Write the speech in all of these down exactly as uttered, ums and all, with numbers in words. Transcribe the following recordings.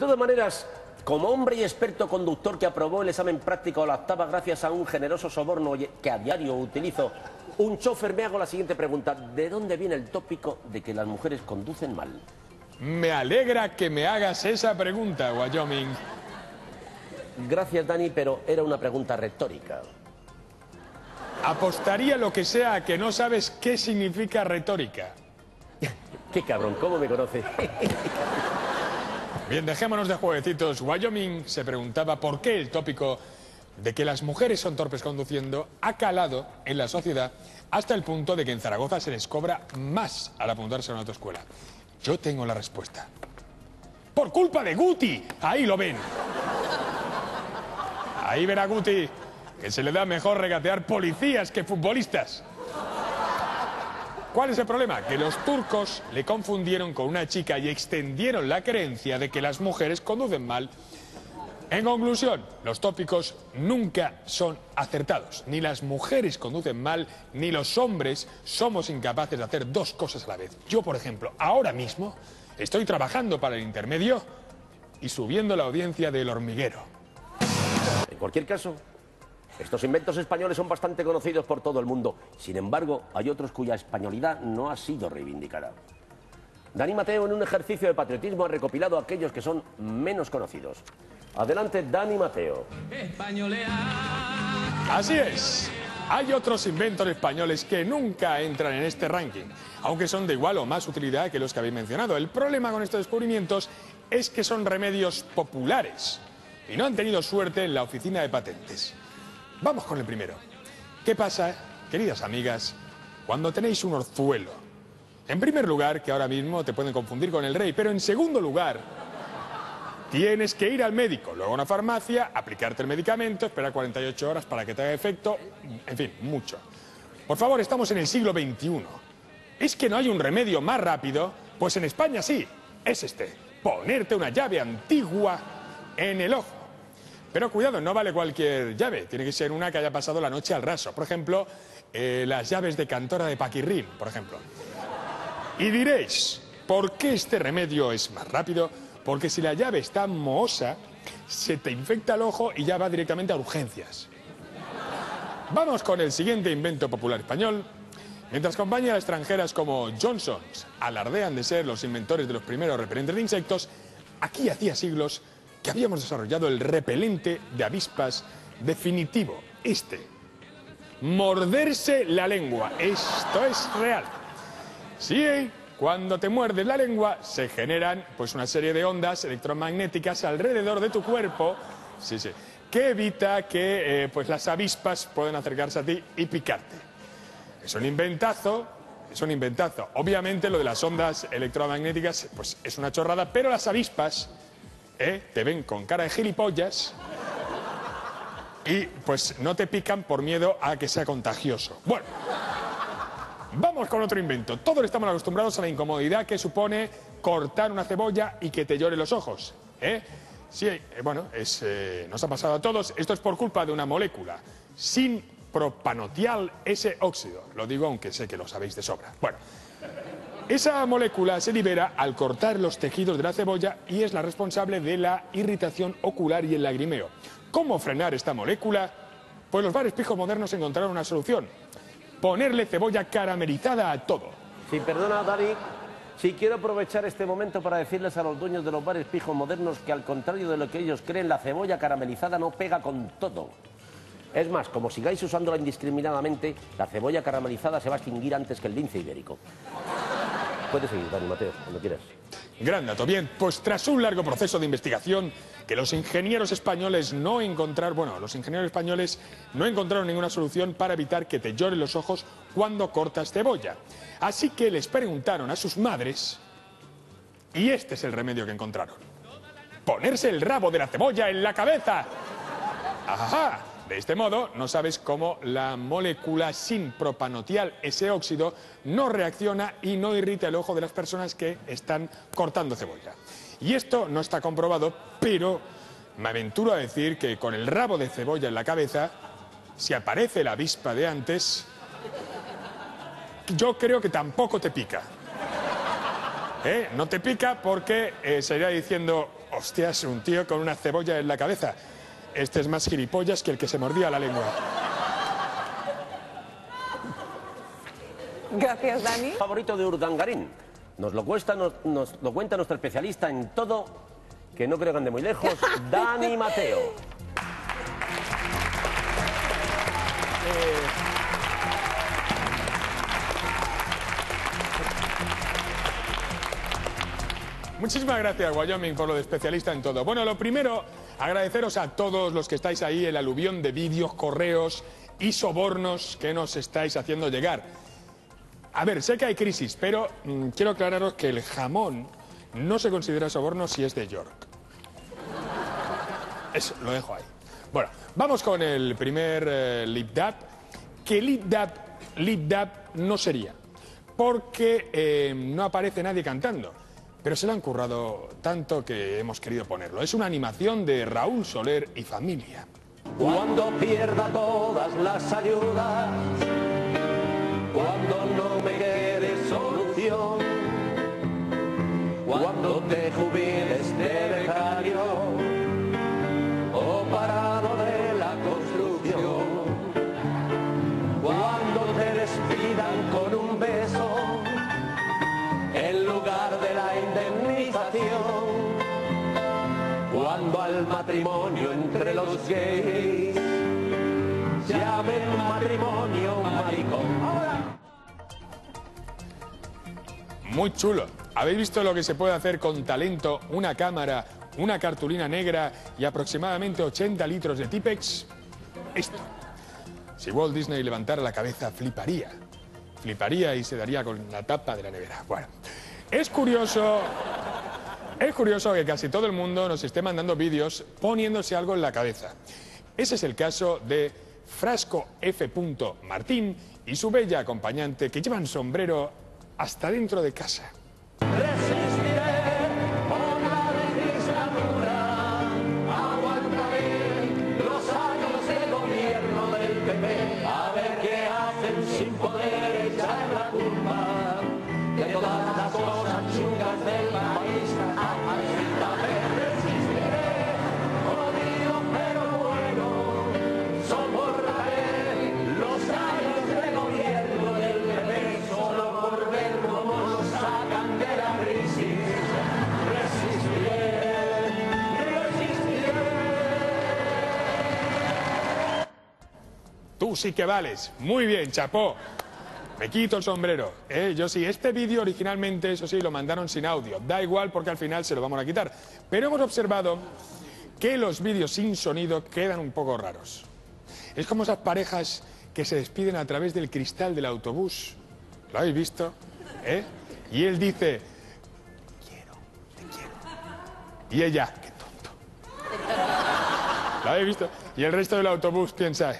todas maneras, como hombre y experto conductor que aprobó el examen práctico a la octava gracias a un generoso soborno que a diario utilizo, un chofer, me hago la siguiente pregunta. ¿De dónde viene el tópico de que las mujeres conducen mal? Me alegra que me hagas esa pregunta, Wyoming. Gracias, Dani, pero era una pregunta retórica. Apostaría lo que sea a que no sabes qué significa retórica. Qué cabrón, ¿cómo me conoce? Bien, dejémonos de jueguecitos. Wyoming se preguntaba por qué el tópico de que las mujeres son torpes conduciendo ha calado en la sociedad hasta el punto de que en Zaragoza se les cobra más al apuntarse a una autoescuela. Yo tengo la respuesta. ¡Por culpa de Guti! Ahí lo ven. Ahí verá Guti que se le da mejor regatear policías que futbolistas. ¿Cuál es el problema? Que los turcos le confundieron con una chica y extendieron la creencia de que las mujeres conducen mal. En conclusión, los tópicos nunca son acertados. Ni las mujeres conducen mal, ni los hombres somos incapaces de hacer dos cosas a la vez. Yo, por ejemplo, ahora mismo estoy trabajando para el intermedio y subiendo la audiencia del Hormiguero. En cualquier caso, estos inventos españoles son bastante conocidos por todo el mundo. Sin embargo, hay otros cuya españolidad no ha sido reivindicada. Dani Mateo, en un ejercicio de patriotismo, ha recopilado aquellos que son menos conocidos. Adelante, Dani Mateo. Así es. Hay otros inventos españoles que nunca entran en este ranking, aunque son de igual o más utilidad que los que habéis mencionado. El problema con estos descubrimientos es que son remedios populares y no han tenido suerte en la oficina de patentes. Vamos con el primero. ¿Qué pasa, queridas amigas, cuando tenéis un orzuelo? En primer lugar, que ahora mismo te pueden confundir con el rey, pero en segundo lugar, tienes que ir al médico, luego a una farmacia, aplicarte el medicamento, esperar cuarenta y ocho horas para que te haga efecto, en fin, mucho. Por favor, estamos en el siglo veintiuno. ¿Es que no hay un remedio más rápido? Pues en España sí, es este, ponerte una llave antigua en el ojo. Pero cuidado, no vale cualquier llave, tiene que ser una que haya pasado la noche al raso. Por ejemplo, eh, las llaves de Cantora de Paquirrín, por ejemplo. Y diréis, ¿por qué este remedio es más rápido? Porque si la llave está mohosa, se te infecta el ojo y ya va directamente a urgencias. Vamos con el siguiente invento popular español. Mientras compañías extranjeras como Johnson's alardean de ser los inventores de los primeros repelentes de insectos, aquí hacía siglos que habíamos desarrollado el repelente de avispas definitivo. Este. Morderse la lengua. Esto es real. Sí, cuando te muerdes la lengua se generan pues una serie de ondas electromagnéticas alrededor de tu cuerpo, sí, sí, que evita que eh, pues las avispas puedan acercarse a ti y picarte. Es un inventazo, es un inventazo. Obviamente lo de las ondas electromagnéticas pues es una chorrada, pero las avispas eh, te ven con cara de gilipollas y pues no te pican por miedo a que sea contagioso. Bueno. Vamos con otro invento. Todos estamos acostumbrados a la incomodidad que supone cortar una cebolla y que te llore los ojos. ¿eh? Sí, eh, bueno, es, eh, nos ha pasado a todos. Esto es por culpa de una molécula, sin propanotial S óxido. Lo digo aunque sé que lo sabéis de sobra. Bueno, esa molécula se libera al cortar los tejidos de la cebolla y es la responsable de la irritación ocular y el lagrimeo. ¿Cómo frenar esta molécula? Pues los bares pijos modernos encontraron una solución. Ponerle cebolla caramelizada a todo. Sí, perdona, Dani. Sí, quiero aprovechar este momento para decirles a los dueños de los bares pijos modernos que, al contrario de lo que ellos creen, la cebolla caramelizada no pega con todo. Es más, como sigáis usándola indiscriminadamente, la cebolla caramelizada se va a extinguir antes que el lince ibérico. Puedes seguir, Dani Mateo, cuando quieras. Gran dato. Bien, pues tras un largo proceso de investigación que los ingenieros españoles no encontraron, bueno, los ingenieros españoles no encontraron ninguna solución para evitar que te lloren los ojos cuando cortas cebolla. Así que les preguntaron a sus madres y este es el remedio que encontraron. Ponerse el rabo de la cebolla en la cabeza. Ajá. De este modo, no sabes cómo la molécula sin propanotial S óxido no reacciona y no irrita el ojo de las personas que están cortando cebolla. Y esto no está comprobado, pero me aventuro a decir que con el rabo de cebolla en la cabeza, si aparece la avispa de antes, yo creo que tampoco te pica. ¿Eh? No te pica porque eh, sería diciendo, Hostias, un tío con una cebolla en la cabeza. Este es más gilipollas que el que se mordía la lengua. Gracias, Dani. Favorito de Urdangarín. Nos lo, cuesta, nos, nos lo cuenta nuestro especialista en todo, que no creo que ande muy lejos, Dani Mateo. Eh... Muchísimas gracias, Wyoming, por lo de especialista en todo. Bueno, lo primero, agradeceros a todos los que estáis ahí, el aluvión de vídeos, correos y sobornos que nos estáis haciendo llegar. A ver, sé que hay crisis, pero mmm, quiero aclararos que el jamón no se considera soborno si es de York. Eso, lo dejo ahí. Bueno, vamos con el primer eh, lip dab, que lip dab, lip dab no sería, porque eh, no aparece nadie cantando. Pero se lo han currado tanto que hemos querido ponerlo. Es una animación de Raúl Soler y familia. Cuando pierda todas las ayudas, cuando no me quede solución, cuando te jubiles de becario o parado de la construcción, cuando te despidan con un beso en lugar de la indemnización, cuando al matrimonio entre los gays llamen matrimonio maricón. Muy chulo. ¿Habéis visto lo que se puede hacer con talento, una cámara, una cartulina negra y aproximadamente ochenta litros de Tipex? Esto. Si Walt Disney levantara la cabeza, fliparía. Fliparía y se daría con la tapa de la nevera. Bueno, es curioso, es curioso que casi todo el mundo nos esté mandando vídeos poniéndose algo en la cabeza. Ese es el caso de Frasco F. Martín y su bella acompañante que llevan sombrero hasta dentro de casa. Tú sí que vales. Muy bien, chapó. Me quito el sombrero. ¿eh? Yo sí. Este vídeo originalmente, eso sí, lo mandaron sin audio. Da igual porque al final se lo vamos a quitar. Pero hemos observado que los vídeos sin sonido quedan un poco raros. Es como esas parejas que se despiden a través del cristal del autobús. ¿Lo habéis visto? ¿Eh? Y él dice, te quiero, te quiero. Y ella, qué tonto. ¿Lo habéis visto? Y el resto del autobús piensa,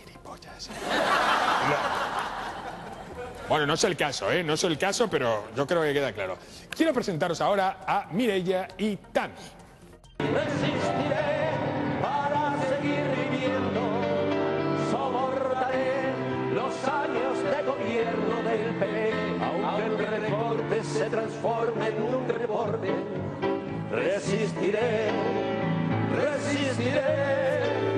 no. Bueno, no es el caso, ¿eh? No es el caso, pero yo creo que queda claro. Quiero presentaros ahora a Mireia y Tami. Resistiré para seguir viviendo, soportaré los años de gobierno del P P, aunque el recorte se transforme en un reporte. Resistiré, resistiré.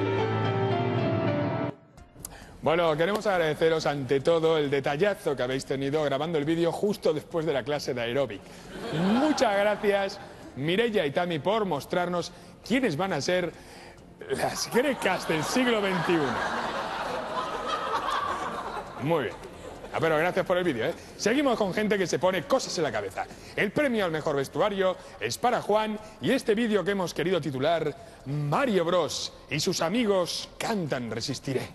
Bueno, queremos agradeceros ante todo el detallazo que habéis tenido grabando el vídeo justo después de la clase de aeróbic. Muchas gracias, Mireia y Tami, por mostrarnos quiénes van a ser las grecas del siglo veintiuno. Muy bien. Ah, pero gracias por el vídeo, ¿eh? Seguimos con gente que se pone cosas en la cabeza. El premio al mejor vestuario es para Juan y este vídeo que hemos querido titular Mario Bros y sus amigos cantan Resistiré.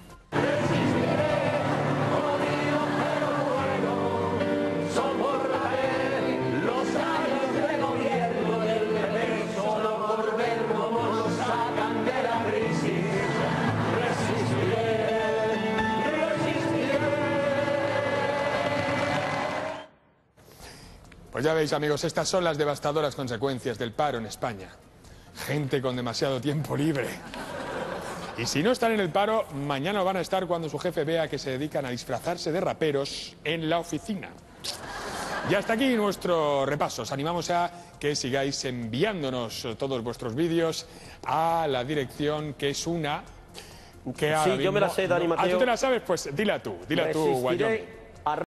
Pues ya veis, amigos, estas son las devastadoras consecuencias del paro en España. Gente con demasiado tiempo libre. Y si no están en el paro, mañana van a estar cuando su jefe vea que se dedican a disfrazarse de raperos en la oficina. Y hasta aquí nuestro repaso. Os animamos a que sigáis enviándonos todos vuestros vídeos a la dirección que es una... Que sí, yo me la sé, Dani Mateo. ¿Ah, tú te la sabes? Pues dila tú, dila tú, Resistiré Wyoming.